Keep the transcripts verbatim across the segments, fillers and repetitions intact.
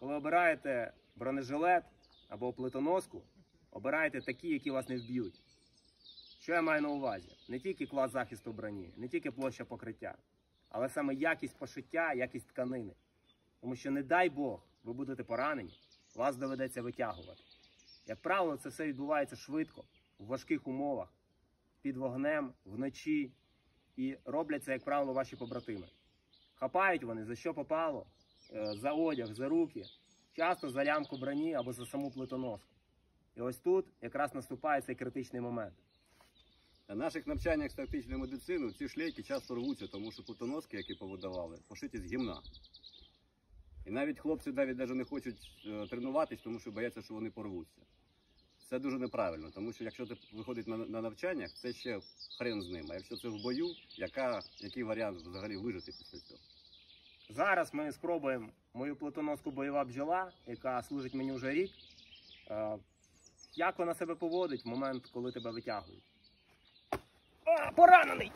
Коли обираєте бронежилет або плитоноску, обирайте такі, які вас не вб'ють. Що я маю на увазі? Не тільки клас захисту броні, не тільки площа покриття, але саме якість пошиття, якість тканини. Тому що, не дай Бог, ви будете поранені, вас доведеться витягувати. Як правило, це все відбувається швидко, в важких умовах, під вогнем, вночі. І роблять це, як правило, ваші побратими. Хапають вони за що попало, за одяг, за руки, часто за лямку броні або за саму плитоноску. І ось тут якраз наступає цей критичний момент. На наших навчаннях з тактичної медицини ці шлейки часто рвуться, тому що плитоноски, які повидавали, пошиті з гімна. І навіть хлопці навіть навіть не хочуть тренуватись, тому що бояться, що вони порвуться. Це дуже неправильно, тому що якщо ти виходить на, на навчаннях, це ще хрен з ним. А якщо це в бою, яка, який варіант взагалі вижити після цього? Зараз ми спробуємо мою плитоноску бойова бджола, яка служить мені вже рік. Як вона себе поводить в момент, коли тебе витягують. О, поранений!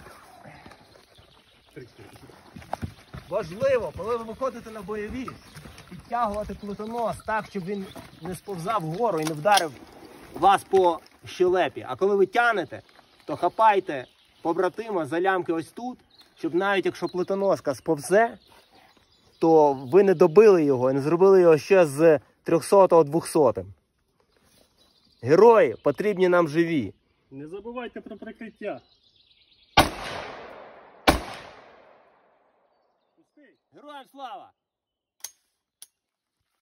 Важливо, коли ви виходите на бойові, підтягувати плитонос так, щоб він не сповзав вгору і не вдарив вас по щелепі. А коли ви тянете, то хапайте побратима за лямки ось тут, щоб навіть якщо плитоноска сповзе, то ви не добили його і не зробили його ще з трьохсотого двохсотим. Герої потрібні нам живі. Не забувайте про прикриття. Героям слава!